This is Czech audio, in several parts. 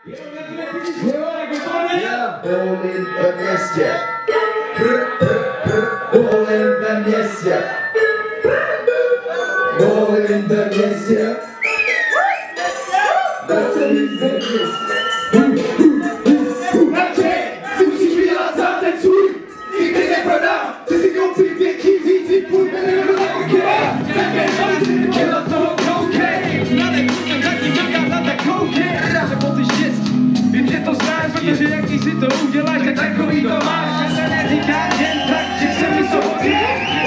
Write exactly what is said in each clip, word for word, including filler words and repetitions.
Bolím ve městě. Bolím ve městě. Bolím ve městě. Si musíš vydělat za ten svůj. Nikdy neprodám. Ty si koupí větší víc, si půjď mě nebudu okay. Také žádný dělat toho koukej. Mladé klukem zatím dokázat tak koukej. Se poty štěstí, vím, že to znáš, protože jak ty si to uděláš, tak takový to máš. Že se neříká jen tak, že se mi svobodí.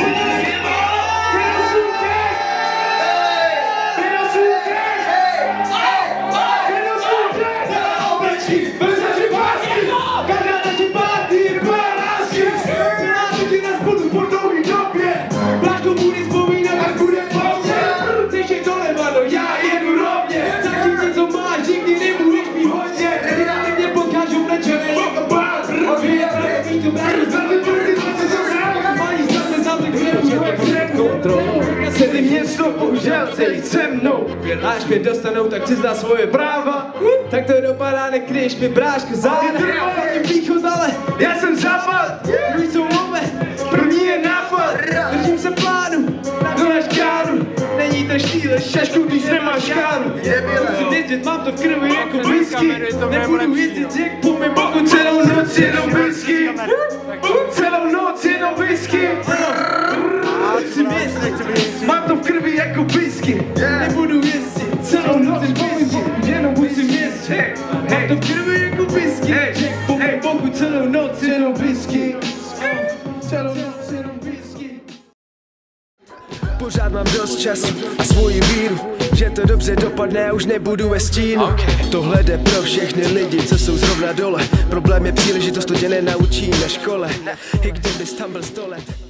Celý město bohužel celý se mnou. Až mě dostanou, tak přizná svoje práva. Tak to dopadá, nekryješ mi bráška záda. Ty východ, ale já jsem západ. Druhý jsou love, první je nápad. Držím se plánu, do na škánu. Není to štíle šašku, když nemáš škánu. Musím jezdit, mám to v krvi jako whisky. Nebudu jezdit jak po mém boku celou noc jenom whisky. Celou noc jenom whisky. Musím jezdit, mám to v krvi jako whisky. Nebudu jezdit celou noc whisky. Jenom musím jezdit, mám to v krvi jako whisky. Po mém boku celou noc jenom whisky. Celou noc jenom whisky. Pořád mám dost času a svoji víru, že to dobře dopadne a už nebudu ve stínu. Tohle jde pro všechny lidi, co jsou zrovna dole. Problém je příležitost, to tě nenaučí na škole. I kdybys tam byl sto let.